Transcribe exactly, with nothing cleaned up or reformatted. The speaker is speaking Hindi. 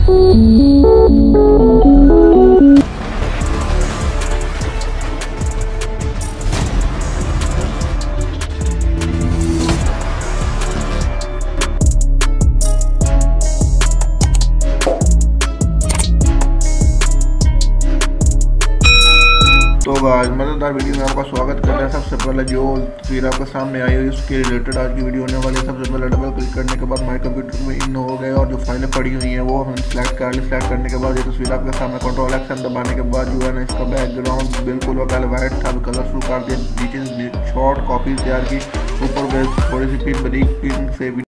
तो आज मज़ेदार वीडियो में आपका स्वागत करते हैं। सबसे पहले जो तस्वीर आपके सामने आई है उसके रिलेटेड आज की वीडियो होने वाली है। सबसे पहले डबल क्लिक करने के बाद माई कंप्यूटर में इन हो गए और जो फाइलें पड़ी हुई हैं वो हम सिलेक्ट कर ली। सिलेक्ट करने के बाद ये तस्वीर आपके सामने कंट्रोल एक्शन दबाने के बाद जो है ना इसका बैकग्राउंड बिल्कुल पहले वाइट था, कलरफुल कर दिया। नीचे शॉर्ट कॉपी तैयार की, ऊपर थोड़ी सी पिन बनी, पिन से